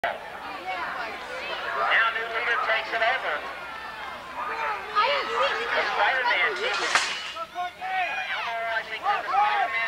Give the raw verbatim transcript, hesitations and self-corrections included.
Now new leader takes it over. The Spider-Man team. Elmo, I think, the Spider-Man.